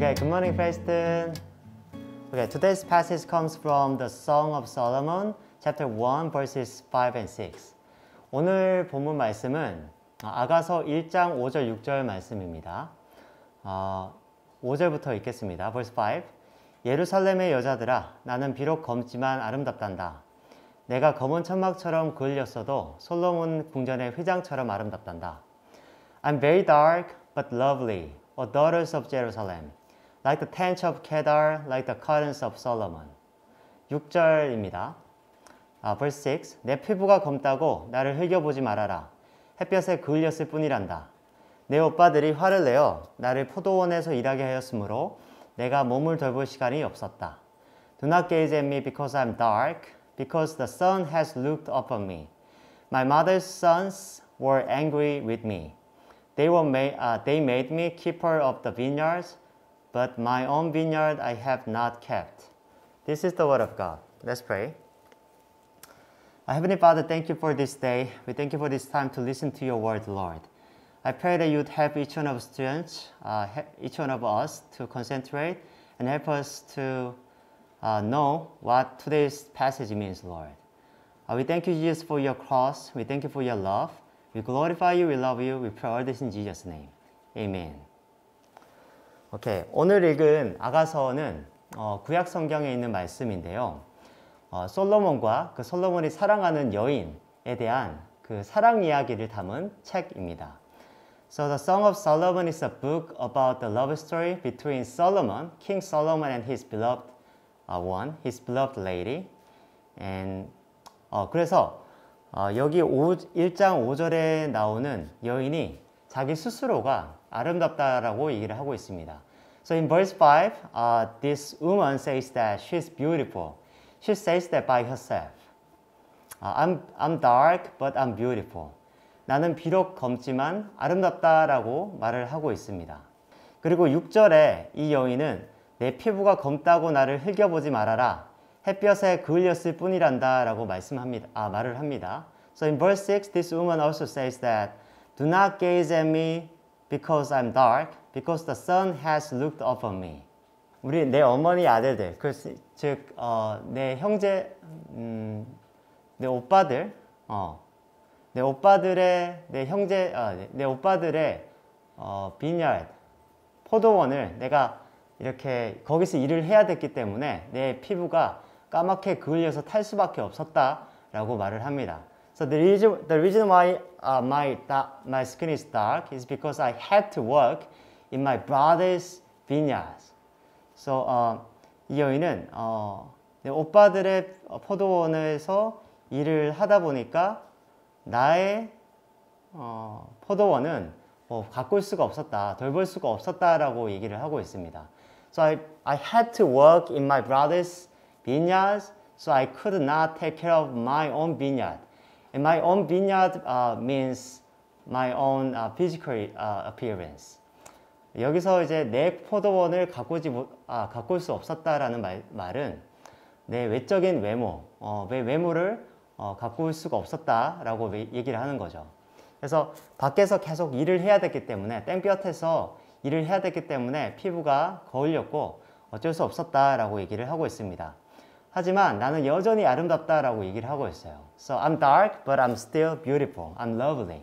Okay, good morning, Preston. Okay, today's passage comes from the Song of Solomon, chapter 1, verses 5 and 6. 오늘 본문 말씀은 아가서 1장 5절, 6절 말씀입니다. 5절부터 읽겠습니다. Verse 5. 예루살렘의 여자들아, 나는 비록 검지만 아름답단다. 내가 검은 천막처럼 그을렸어도 솔로몬 궁전의 휘장처럼 아름답단다. I'm very dark but lovely, O daughters of Jerusalem, like the tents of Kedar, like the curtains of Solomon. 6절입니다. Verse 6. 내 피부가 검다고 나를 흘겨보지 말아라. 햇볕에 그을렸을 뿐이란다. 내 오빠들이 화를 내어 나를 포도원에서 일하게 하였으므로 내가 몸을 돌볼 시간이 없었다. Do not gaze at me because I'm dark, because the sun has looked upon me. My mother's sons were angry with me. They made me keeper of the vineyards, but my own vineyard I have not kept. This is the word of God. Let's pray. Heavenly Father, thank you for this day. We thank you for this time to listen to your word, Lord. I pray that you'd help each one of students, each one of us to concentrate and help us to know what today's passage means, Lord. We thank you, Jesus, for your cross. We thank you for your love. We glorify you, we love you. We pray all this in Jesus' name. Amen. 오케이, 오늘 읽은 아가서는 구약 성경에 있는 말씀인데요. 솔로몬과 그 솔로몬이 사랑하는 여인에 대한 그 사랑 이야기를 담은 책입니다. So the Song of Solomon is a book about the love story between Solomon, King Solomon, and his beloved one, his beloved lady. And 그래서 여기 1장 5절에 나오는 여인이 자기 스스로가 아름답다라고 얘기를 하고 있습니다. So in verse 5, this woman says that she's beautiful. She says that by herself. I'm dark, but I'm beautiful. 나는 비록 검지만 아름답다라고 말을 하고 있습니다. 그리고 6절에 이 여인은 내 피부가 검다고 나를 흘겨보지 말아라. 햇볕에 그을렸을 뿐이란다 라고 말을 합니다. So in verse 6, this woman also says that do not gaze at me because I'm dark, because the sun has looked upon me. 내 어머니 아들들, 즉 내 형제, 내 오빠들의 비니아드, 포도원을 내가 이렇게 거기서 일을 해야 됐기 때문에 내 피부가 까맣게 그을려서 탈 수밖에 없었다라고 말을 합니다. So the reason why my skin is dark is because I had to work in my brother's vineyards. So 이 여인은 내 오빠들의 포도원에서 일을 하다 보니까 나의 포도원은 가꿀 수가 없었다, 돌볼 수가 없었다라고 얘기를 하고 있습니다. So I had to work in my brother's vineyards, so I could not take care of my own vineyard. And my own vineyard means my own physical appearance. 여기서 이제 내 포도원을 가꿀 수 없었다라는 말은 내 외적인 외모를 가꿀 수가 없었다라고 얘기를 하는 거죠. 그래서 밖에서 계속 일을 해야 됐기 때문에 땡볕에서 일을 해야 됐기 때문에 피부가 거울렸고 어쩔 수 없었다라고 얘기를 하고 있습니다. 하지만 나는 여전히 아름답다라고 얘기를 하고 있어요. So I'm dark, but I'm still beautiful. I'm lovely.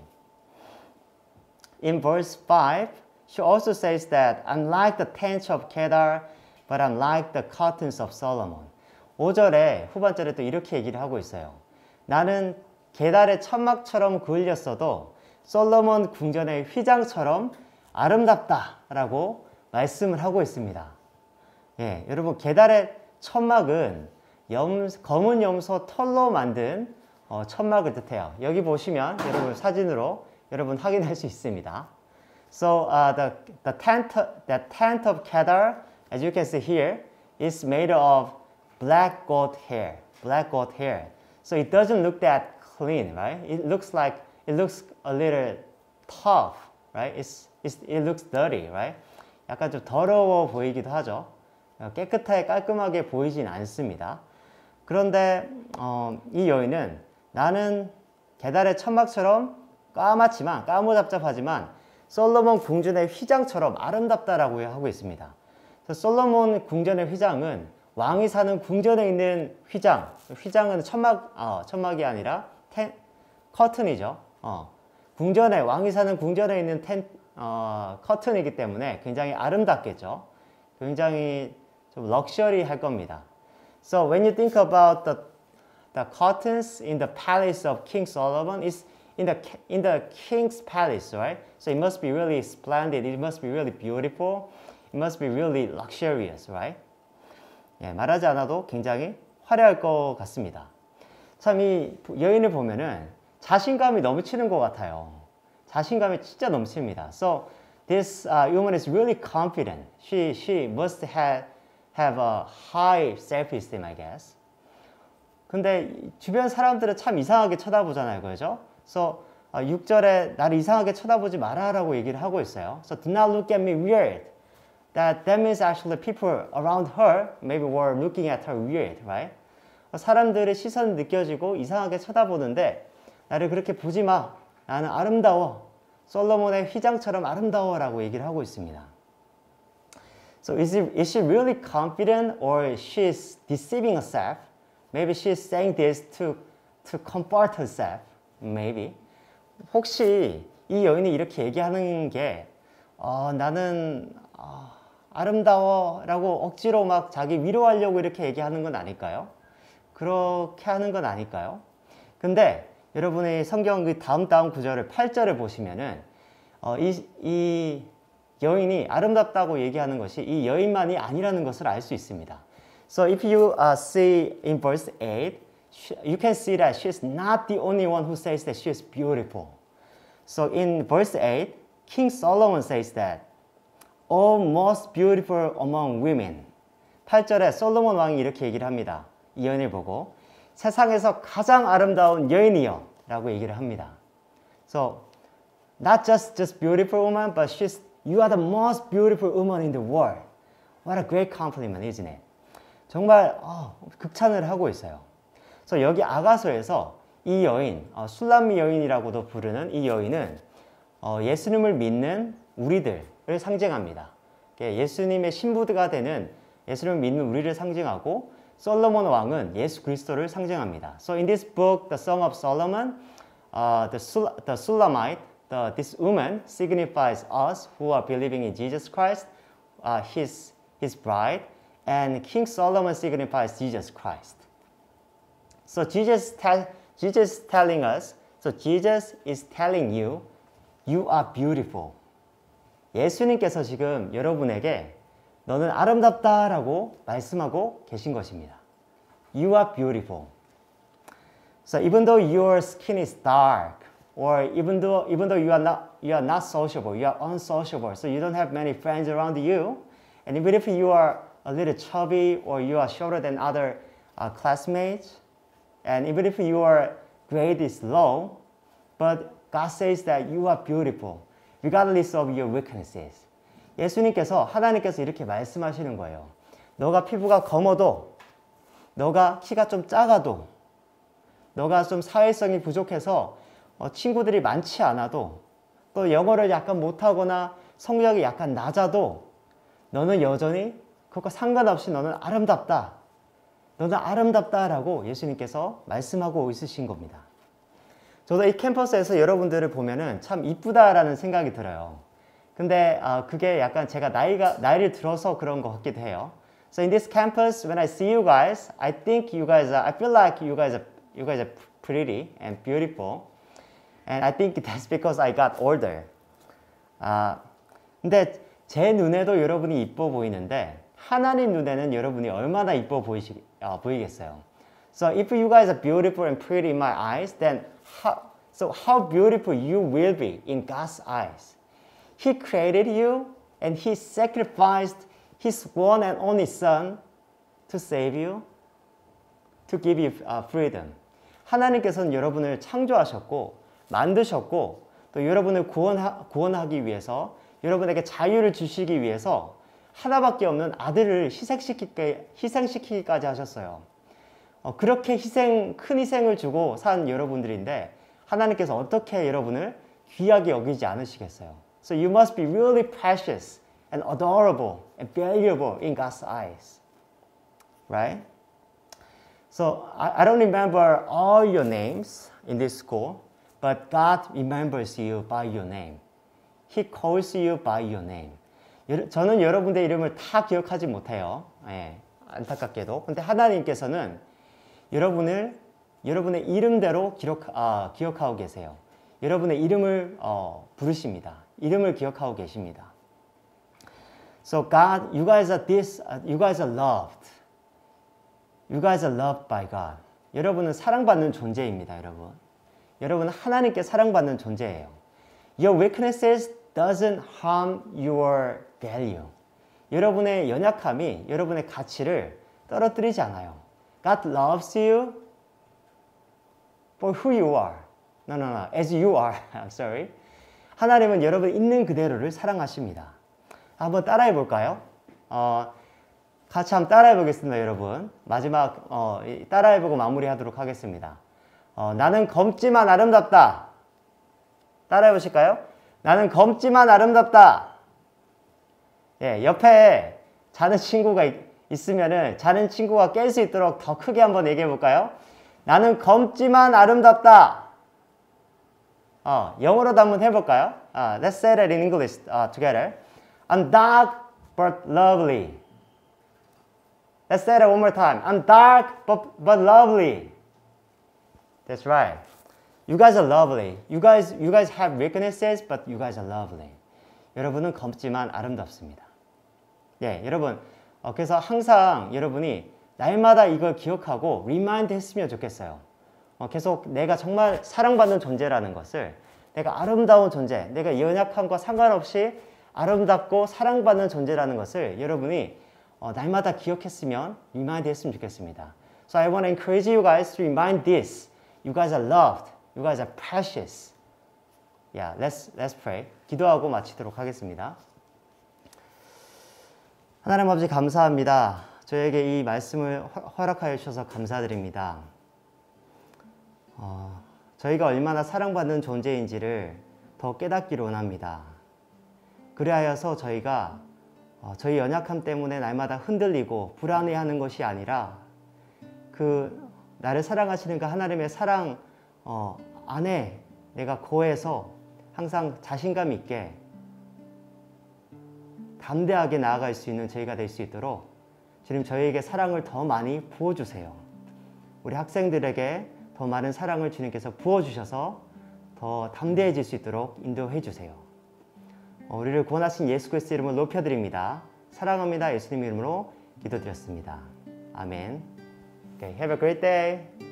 In verse 5, she also says that I'm like the tents of Kedar, but I'm like the curtains of Solomon. 5절에 후반절에 또 이렇게 얘기를 하고 있어요. 나는 게달의 천막처럼 그을렸어도 솔로몬 궁전의 휘장처럼 아름답다라고 말씀을 하고 있습니다. 예, 여러분 게달의 천막은 검은 염소 털로 만든 천막을 뜻해요. 여기 보시면 여러분 사진으로 여러분 확인할 수 있습니다. So the tent of Kedar, as you can see here, is made of black goat hair. Black goat hair. So it doesn't look that clean, right? It looks a little tough, right? It looks dirty, right? 약간 좀 더러워 보이기도 하죠. 깨끗하게 깔끔하게 보이진 않습니다. 그런데 이 여인은 나는 게달의 천막처럼 까맣지만 까무잡잡하지만 솔로몬 궁전의 휘장처럼 아름답다라고 하고 있습니다. 솔로몬 궁전의 휘장은 왕이 사는 궁전에 있는 휘장, 휘장은 천막이 아니라 커튼이죠. 궁전에 왕이 사는 궁전에 있는 커튼이기 때문에 굉장히 아름답겠죠. 굉장히 좀 럭셔리할 겁니다. So when you think about the curtains in the palace of King Solomon, it's in the king's palace, right? So it must be really splendid. It must be really beautiful. It must be really luxurious, right? 예, 말하지 않아도 굉장히 화려할 것 같습니다. 참 이 여인을 보면은 자신감이 넘치는 것 같아요. 자신감이 진짜 넘칩니다. So this woman is really confident. She must have a high self-esteem, I guess. 근데 주변 사람들은 참 이상하게 쳐다보잖아요, 그죠? So 6절에 나를 이상하게 쳐다보지 마라라고 얘기를 하고 있어요. So do not look at me weird. That means actually people around her maybe were looking at her weird, right? 사람들의 시선이 느껴지고 이상하게 쳐다보는데 나를 그렇게 보지 마. 나는 아름다워. 솔로몬의 휘장처럼 아름다워라고 얘기를 하고 있습니다. So is she really confident or she's deceiving herself? Maybe she's saying this to comfort herself. Maybe. 혹시 이 여인이 이렇게 얘기하는 게 나는 아름다워라고 억지로 막 자기 위로하려고 이렇게 얘기하는 건 아닐까요? 그렇게 하는 건 아닐까요? 근데 여러분의 성경 그 다음 구절을 8절을 보시면은 이 여인이 아름답다고 얘기하는 것이 이 여인만이 아니라는 것을 알 수 있습니다. So if you see in verse 8, you can see that she's not the only one who says that she is beautiful. So in verse 8, King Solomon says that all most beautiful among women. 8절에 솔로몬 왕이 이렇게 얘기를 합니다. 이 여인을 보고 세상에서 가장 아름다운 여인이여 라고 얘기를 합니다. So not just beautiful woman, but you are the most beautiful woman in the world. What a great compliment, isn't it? 정말 극찬을 하고 있어요. 그래서 여기 아가서에서 이 여인, 술람미 여인이라고도 부르는 이 여인은 예수님을 믿는 우리들을 상징합니다. 예수님의 신부가 되는 예수님을 믿는 우리를 상징하고 솔로몬 왕은 예수 그리스도를 상징합니다. So in this book, The Song of Solomon, the Shulamite, this woman signifies us who are believing in Jesus Christ, his bride, and King Solomon signifies Jesus Christ. So Jesus is telling us, so Jesus is telling you, you are beautiful. 예수님께서 지금 여러분에게 너는 아름답다라고 말씀하고 계신 것입니다. You are beautiful. So even though your skin is dark, or even though you are not sociable, you are unsociable, so you don't have many friends around you, and even if you are a little chubby or you are shorter than other classmates, and even if your grade is low, but God says that you are beautiful, regardless of your weaknesses. 예수님께서, 하나님께서 이렇게 말씀하시는 거예요. 너가 피부가 검어도, 너가 키가 좀 작아도, 너가 좀 사회성이 부족해서 친구들이 많지 않아도, 또 영어를 약간 못하거나 성적이 약간 낮아도 너는 여전히 그것과 상관없이 너는 아름답다. 너는 아름답다라고 예수님께서 말씀하고 있으신 겁니다. 저도 이 캠퍼스에서 여러분들을 보면은 참 이쁘다라는 생각이 들어요. 근데 그게 약간 제가 나이를 들어서 그런 것 같기도 해요. So in this campus, when I see you guys, I feel like you guys are pretty and beautiful. And I think that's because I got older. 근데 제 눈에도 여러분이 이뻐 보이는데 하나님 눈에는 여러분이 얼마나 이뻐 보이겠어요. So if you guys are beautiful and pretty in my eyes, then how beautiful you will be in God's eyes. He created you and He sacrificed His one and only Son to save you, to give you freedom. 하나님께서는 여러분을 창조하셨고 만드셨고 또 여러분을 구원하기 위해서 여러분에게 자유를 주시기 위해서 하나밖에 없는 아들을 희생시키기까지 하셨어요. 그렇게 큰 희생을 주고 산 여러분들인데 하나님께서 어떻게 여러분을 귀하게 여기지 않으시겠어요? So you must be really precious and adorable and valuable in God's eyes. Right? So I don't remember all your names in this school, but God remembers you by your name. He calls you by your name. 저는 여러분의 이름을 다 기억하지 못해요. 예, 안타깝게도. 근데 하나님께서는 여러분의 이름대로 기억하고 계세요. 여러분의 이름을 부르십니다. 이름을 기억하고 계십니다. So God, you guys are loved. You guys are loved by God. 여러분은 사랑받는 존재입니다, 여러분. 여러분은 하나님께 사랑받는 존재예요. Your weaknesses doesn't harm your value. 여러분의 연약함이 여러분의 가치를 떨어뜨리지 않아요. God loves you for who you are. No, as you are. I'm sorry. 하나님은 여러분 있는 그대로를 사랑하십니다. 한번 따라해 볼까요? 같이 한번 따라해 보겠습니다, 여러분. 마지막 따라해 보고 마무리하도록 하겠습니다. 나는 검지만 아름답다. 따라해 보실까요? 나는 검지만 아름답다. 예, 옆에 자는 친구가 있으면은 자는 친구가 깰 수 있도록 더 크게 한번 얘기해 볼까요? 나는 검지만 아름답다. 영어로도 한번 해볼까요? Let's say that in English together. I'm dark but lovely. Let's say that one more time. I'm dark but lovely. That's right. You guys are lovely. You guys have weaknesses, but you guys are lovely. 여러분은 검지만 아름답습니다. 예, 여러분. 그래서 항상 여러분이 날마다 이걸 기억하고 리마인드 했으면 좋겠어요. 계속 내가 정말 사랑받는 존재라는 것을, 내가 아름다운 존재, 내가 연약함과 상관없이 아름답고 사랑받는 존재라는 것을 여러분이 날마다 기억했으면 리마인드 했으면 좋겠습니다. So I want to encourage you guys to remind this. You guys are loved. You guys are precious. Yeah, let's pray. 기도하고 마치도록 하겠습니다. 하나님 아버지 감사합니다. 저에게 이 말씀을 허락하여 주셔서 감사드립니다. 저희가 얼마나 사랑받는 존재인지를 더 깨닫기를 원합니다. 그리하여서 저희가 저희 연약함 때문에 날마다 흔들리고 불안해하는 것이 아니라 나를 사랑하시는 그 하나님의 사랑 안에 내가 거해서 항상 자신감 있게 담대하게 나아갈 수 있는 저희가 될 수 있도록 주님 저희에게 사랑을 더 많이 부어주세요. 우리 학생들에게 더 많은 사랑을 주님께서 부어주셔서 더 담대해질 수 있도록 인도해 주세요. 우리를 구원하신 예수 그리스도 이름으로 높여드립니다. 사랑합니다. 예수님 이름으로 기도드렸습니다. 아멘. Okay, have a great day.